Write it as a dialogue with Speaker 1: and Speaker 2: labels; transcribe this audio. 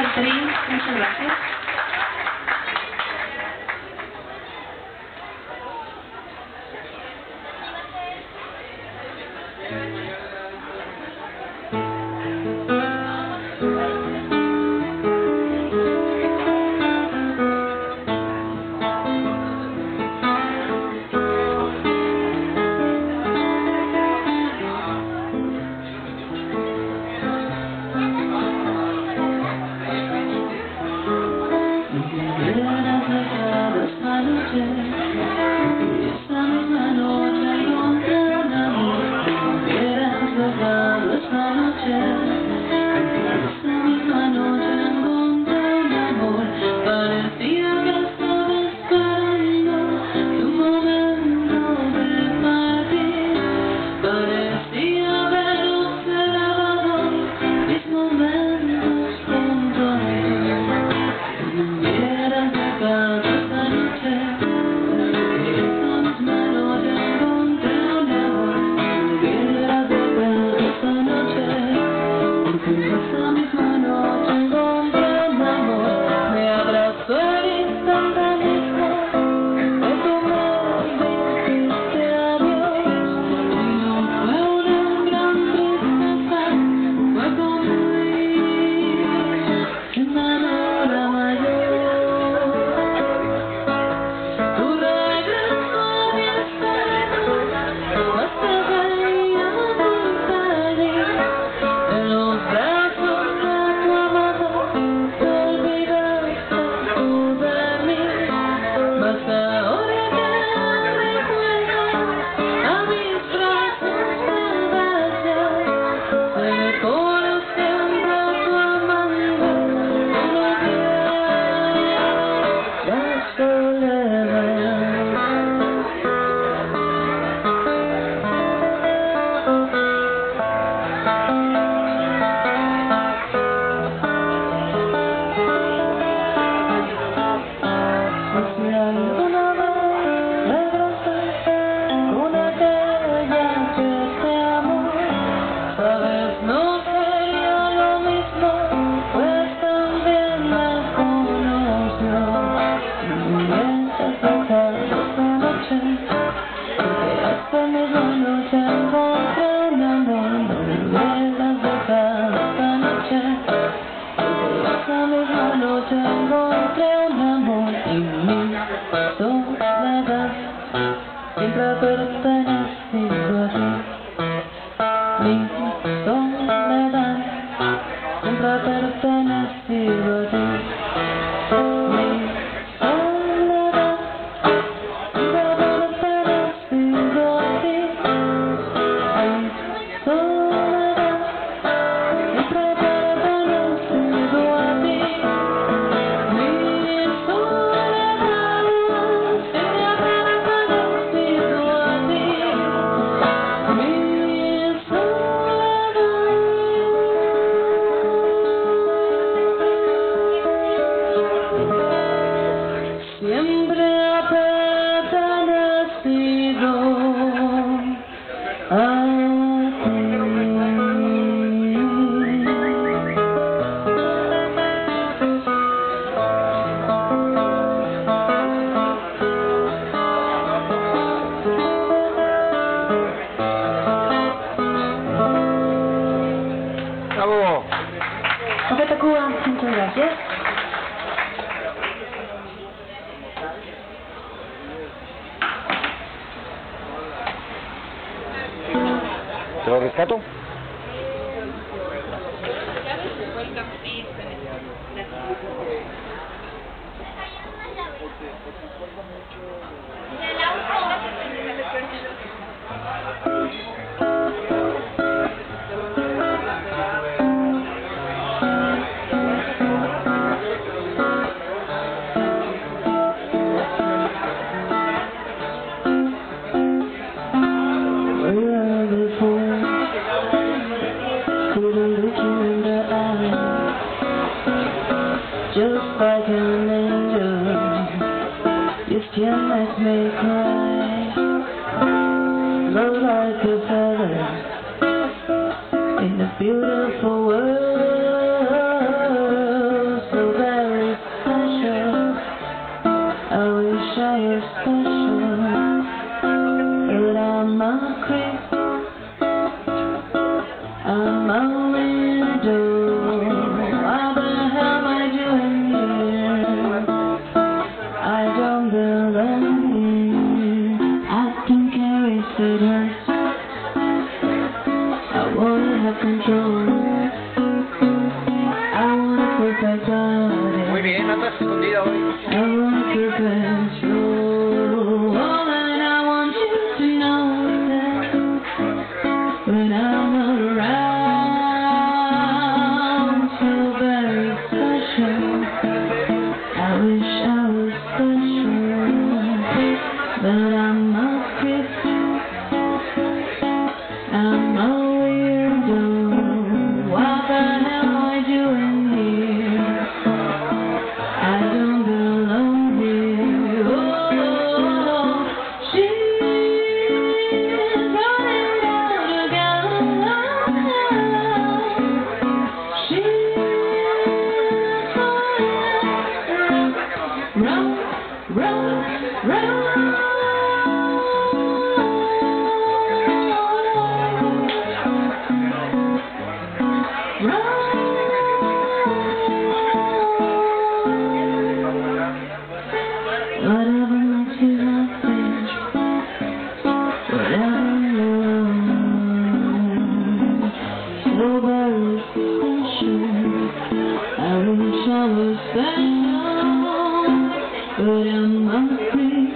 Speaker 1: del Tri. Muchas gracias. Café Tacuba, muchas gracias.
Speaker 2: ¿Te lo rescato?
Speaker 3: Just like an angel, your skin makes me cry. Low like a feather in a beautiful world. my body.
Speaker 2: Muy bien, andas escondida hoy.
Speaker 3: I want your control, and I want you to know that when I'm not around, feel very special. I wish I was special, but I'm not fit. I'm a weirdo. What the hell am I doing here? I don't belong here. Oh, she's running out again. She's run, run, run. Whatever makes you happy, whatever you want, so very special. I wish I was special, but I'm not free.